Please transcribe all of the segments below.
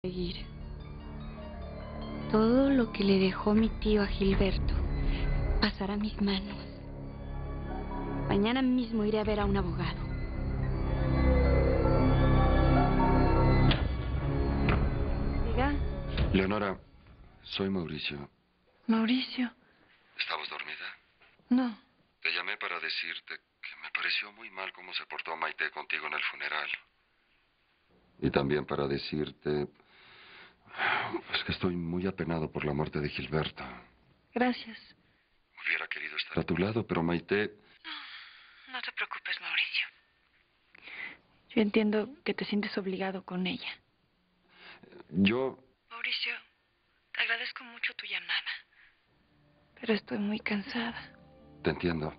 Seguir. Todo lo que le dejó mi tío a Gilberto pasará a mis manos. Mañana mismo iré a ver a un abogado. Diga. Leonora, soy Mauricio. Mauricio. ¿Estabas dormida? No. Te llamé para decirte que me pareció muy mal cómo se portó Maite contigo en el funeral. Y también para decirte pues que estoy muy apenado por la muerte de Gilberto. Gracias. Hubiera querido estar a tu lado, pero Maite... No te preocupes, Mauricio. Yo entiendo que te sientes obligado con ella. Yo... Mauricio, te agradezco mucho tu llamada. Pero estoy muy cansada. Te entiendo.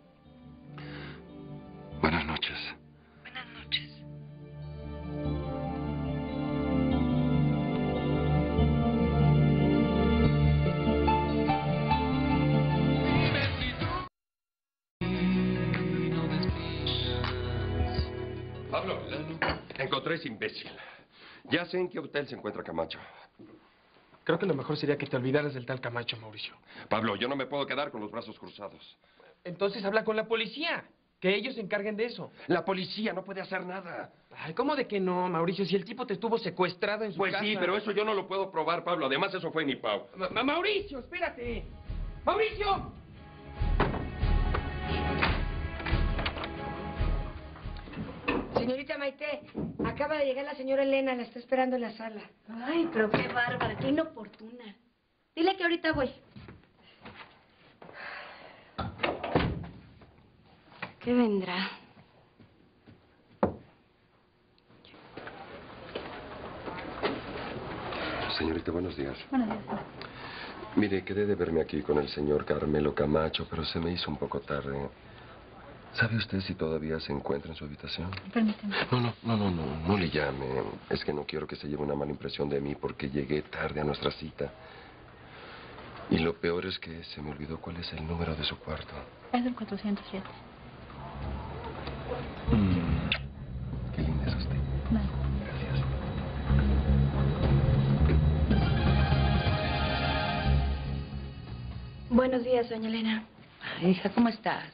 Buenas noches. Buenas noches. Pablo, encontré ese imbécil. Ya sé en qué hotel se encuentra Camacho. Creo que lo mejor sería que te olvidaras del tal Camacho, Mauricio. Pablo, yo no me puedo quedar con los brazos cruzados. Entonces habla con la policía. Que ellos se encarguen de eso. La policía no puede hacer nada. Ay, ¿cómo de que no, Mauricio? Si el tipo te estuvo secuestrado en su casa. Pues sí, pero eso yo no lo puedo probar, Pablo. Además, eso fue ni Pau. Mauricio, espérate. ¡Mauricio! Señorita Maite, acaba de llegar la señora Elena, la está esperando en la sala. Ay, pero qué bárbara, qué inoportuna. Dile que ahorita voy. ¿Qué vendrá? Señorita, buenos días. Buenos días. Mire, quedé de verme aquí con el señor Carmelo Camacho, pero se me hizo un poco tarde. ¿Sabe usted si todavía se encuentra en su habitación? Permíteme. No le llame. Es que no quiero que se lleve una mala impresión de mí porque llegué tarde a nuestra cita. Y lo peor es que se me olvidó cuál es el número de su cuarto. Es del 407. Qué linda es usted. Vale. Gracias. Buenos días, doña Elena. Hija, ¿cómo estás?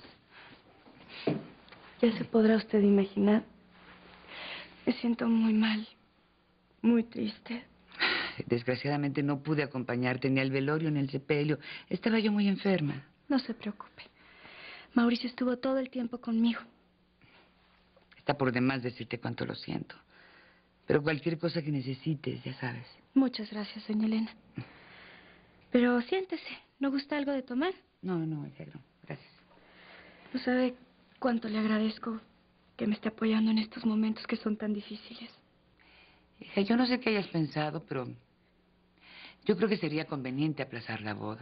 Ya se podrá usted imaginar. Me siento muy mal, muy triste. Desgraciadamente no pude acompañarte ni al velorio ni al sepelio. Estaba yo muy enferma. No se preocupe. Mauricio estuvo todo el tiempo conmigo. Está por demás decirte cuánto lo siento. Pero cualquier cosa que necesites, ya sabes. Muchas gracias, doña Elena. Pero siéntese. ¿No gusta algo de tomar? No, hija, no. Gracias. No sabe cuánto le agradezco que me esté apoyando en estos momentos que son tan difíciles. Hija, yo no sé qué hayas pensado, pero yo creo que sería conveniente aplazar la boda.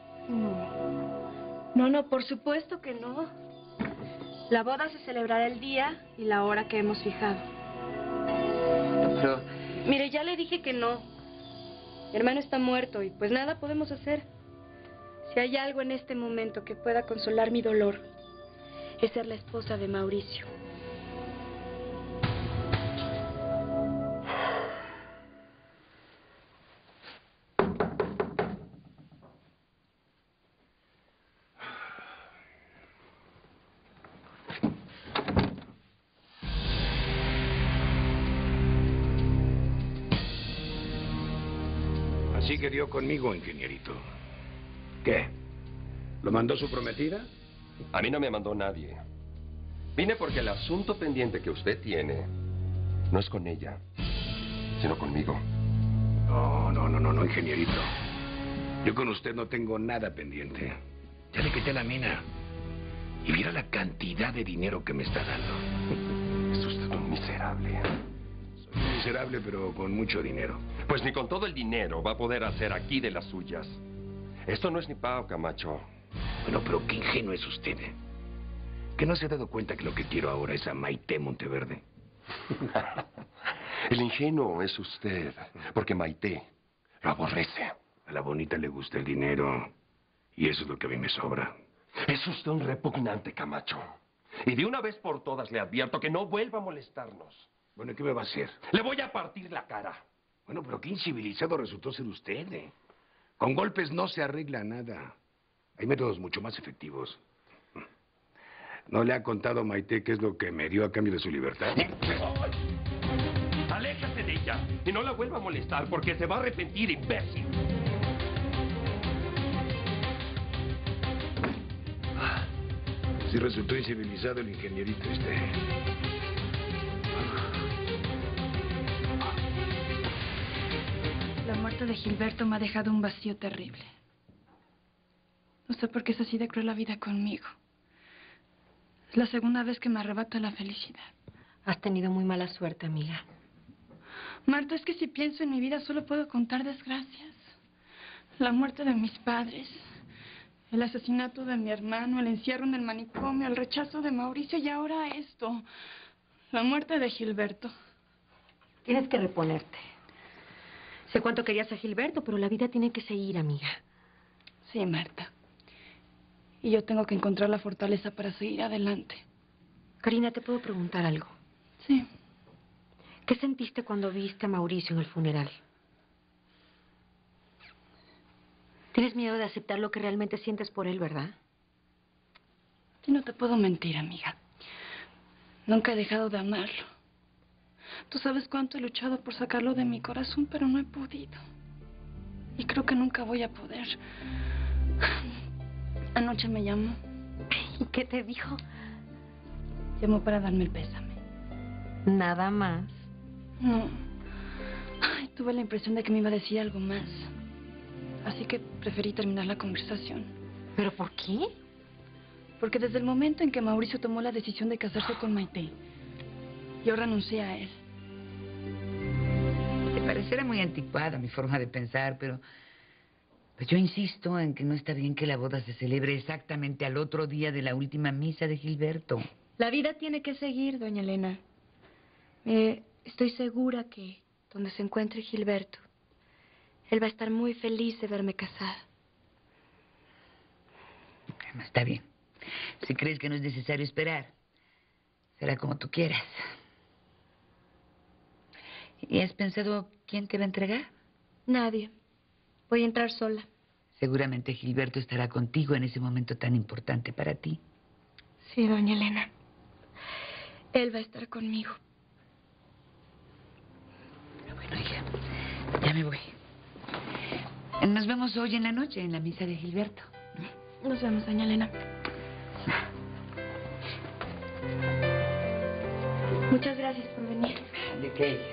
No, por supuesto que no. La boda se celebrará el día y la hora que hemos fijado. Pero Mire, ya le dije que no. Mi hermano está muerto y pues nada podemos hacer. Si hay algo en este momento que pueda consolar mi dolor, es ser la esposa de Mauricio. Así que dio conmigo, ingenierito. ¿Qué? ¿Lo mandó su prometida? A mí no me mandó nadie. Vine porque el asunto pendiente que usted tiene no es con ella, sino conmigo. No, ingenierito. Yo con usted no tengo nada pendiente. Ya le quité la mina. Y mira la cantidad de dinero que me está dando. Es usted un miserable. Soy un miserable, pero con mucho dinero. Pues ni con todo el dinero va a poder hacer aquí de las suyas. Esto no es ni Pau, Camacho. Bueno, pero qué ingenuo es usted. ¿Que no se ha dado cuenta que lo que quiero ahora es a Maite Monteverde? El ingenuo es usted, porque Maite lo aborrece. A la bonita le gusta el dinero. Y eso es lo que a mí me sobra. Es usted un repugnante, Camacho. Y de una vez por todas le advierto que no vuelva a molestarnos. Bueno, ¿qué me va a hacer? Le voy a partir la cara. Bueno, pero qué incivilizado resultó ser usted, Con golpes no se arregla nada. Hay métodos mucho más efectivos. ¿No le ha contado a Maite qué es lo que me dio a cambio de su libertad? ¡Aléjate de ella! Y no la vuelva a molestar porque se va a arrepentir, imbécil. Sí resultó incivilizado el ingenierito La muerte de Gilberto me ha dejado un vacío terrible. No sé por qué es así de cruel la vida conmigo. Es la segunda vez que me arrebata la felicidad. Has tenido muy mala suerte, amiga. Marta, es que si pienso en mi vida solo puedo contar desgracias. La muerte de mis padres, el asesinato de mi hermano, el encierro en el manicomio, el rechazo de Mauricio y ahora esto. La muerte de Gilberto. Tienes que reponerte. Sé cuánto querías a Gilberto, pero la vida tiene que seguir, amiga. Sí, Marta. Y yo tengo que encontrar la fortaleza para seguir adelante. Karina, ¿te puedo preguntar algo? Sí. ¿Qué sentiste cuando viste a Mauricio en el funeral? Tienes miedo de aceptar lo que realmente sientes por él, ¿verdad? Yo no te puedo mentir, amiga. Nunca he dejado de amarlo. Tú sabes cuánto he luchado por sacarlo de mi corazón, pero no he podido. Y creo que nunca voy a poder. Anoche me llamó. ¿Y qué te dijo? Llamó para darme el pésame. Nada más. No. Ay, tuve la impresión de que me iba a decir algo más. Así que preferí terminar la conversación. ¿Pero por qué? Porque desde el momento en que Mauricio tomó la decisión de casarse con Maite, yo renuncié a él. Te parecerá muy anticuada mi forma de pensar, pero pues yo insisto en que no está bien que la boda se celebre exactamente al otro día de la última misa de Gilberto. La vida tiene que seguir, doña Elena. Estoy segura que donde se encuentre Gilberto, él va a estar muy feliz de verme casada. Bueno, está bien. Si crees que no es necesario esperar, será como tú quieras. ¿Y has pensado quién te va a entregar? Nadie. Voy a entrar sola. Seguramente Gilberto estará contigo en ese momento tan importante para ti. Sí, doña Elena. Él va a estar conmigo. Bueno, hija, ya me voy. Nos vemos hoy en la noche en la misa de Gilberto. Nos vemos, doña Elena. Muchas gracias por venir. ¿De qué?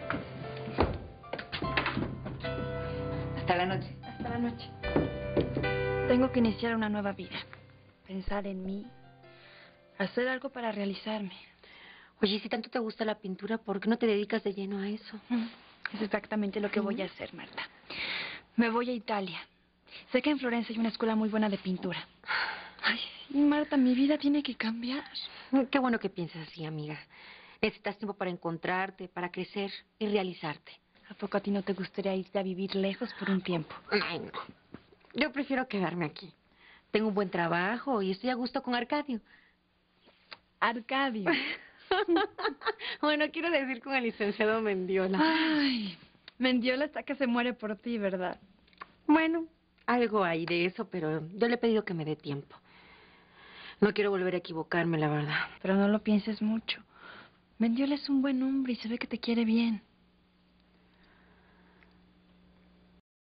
Hasta la noche. Hasta la noche. Tengo que iniciar una nueva vida. Pensar en mí. Hacer algo para realizarme. Oye, si tanto te gusta la pintura, ¿por qué no te dedicas de lleno a eso? Es exactamente lo que voy a hacer, Marta. Me voy a Italia. Sé que en Florencia hay una escuela muy buena de pintura. Ay, sí, Marta, mi vida tiene que cambiar. Qué bueno que piensas así, amiga. Necesitas tiempo para encontrarte, para crecer y realizarte. ¿A poco a ti no te gustaría irte a vivir lejos por un tiempo? Ay, no. Yo prefiero quedarme aquí. Tengo un buen trabajo y estoy a gusto con Arcadio. Arcadio. Bueno, quiero decir con el licenciado Mendiola. Ay, Mendiola está que se muere por ti, ¿verdad? Bueno, algo hay de eso, pero yo le he pedido que me dé tiempo. No quiero volver a equivocarme, la verdad. Pero no lo pienses mucho. Mendiola es un buen hombre y se ve que te quiere bien.